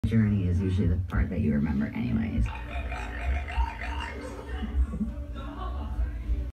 journey is usually the part that you remember anyways.